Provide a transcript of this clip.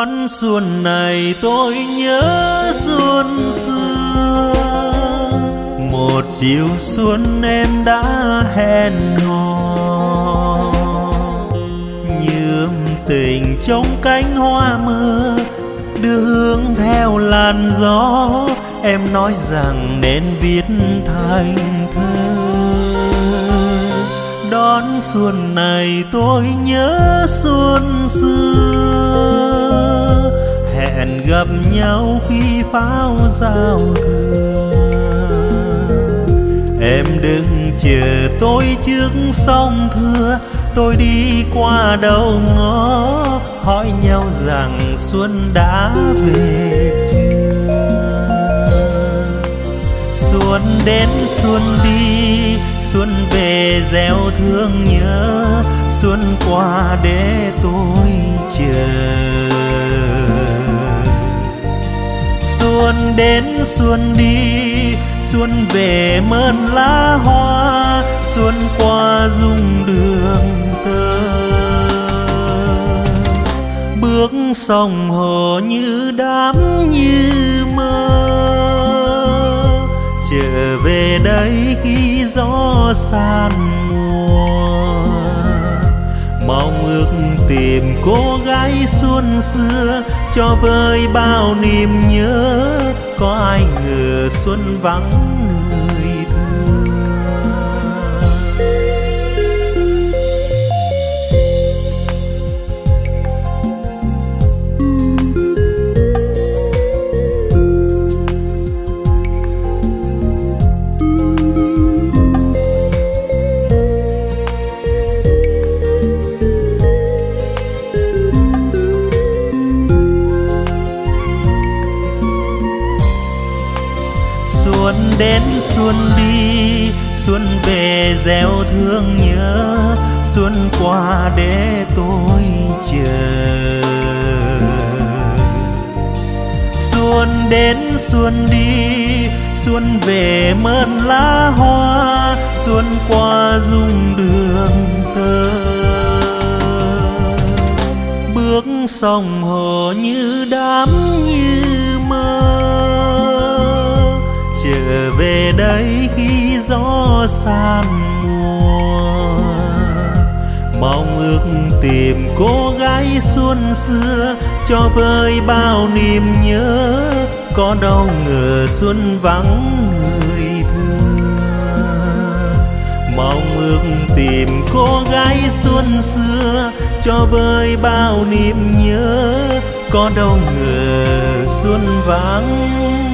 Đón xuân này tôi nhớ xuân xưa, một chiều xuân em đã hẹn hò. Như tình trong cánh hoa mưa đưa hương theo làn gió, em nói rằng nên viết thành thơ. Đón xuân này tôi nhớ xuân xưa, hẹn gặp nhau khi pháo giao thừa. Em đừng chờ tôi trước sông Thưa, tôi đi qua đầu ngõ hỏi nhau rằng xuân đã về chưa. Xuân đến xuân đi, xuân về gieo thương nhớ, xuân qua để tôi chờ. Xuân đến xuân đi, xuân về mơn lá hoa, xuân qua dung đường tơ. Bước sông hồ như đám như mơ, trở về đây khi gió san mùa. Mong ước tìm cô gái xuân xưa, cho vơi bao niềm nhớ. Có ai ngờ xuân vắng người thương. Xuân đến xuân đi, xuân về gieo thương nhớ, xuân qua để tôi chờ. Xuân đến xuân đi, xuân về mơn lá hoa, xuân qua dung đường tơ. Bước sông hồ như đám như mơ, trở về đây khi gió san mùa. Mong ước tìm cô gái xuân xưa, cho vơi bao niềm nhớ. Có đâu ngờ xuân vắng người thương. Mong ước tìm cô gái xuân xưa, cho vơi bao niềm nhớ. Có đâu ngờ xuân vắng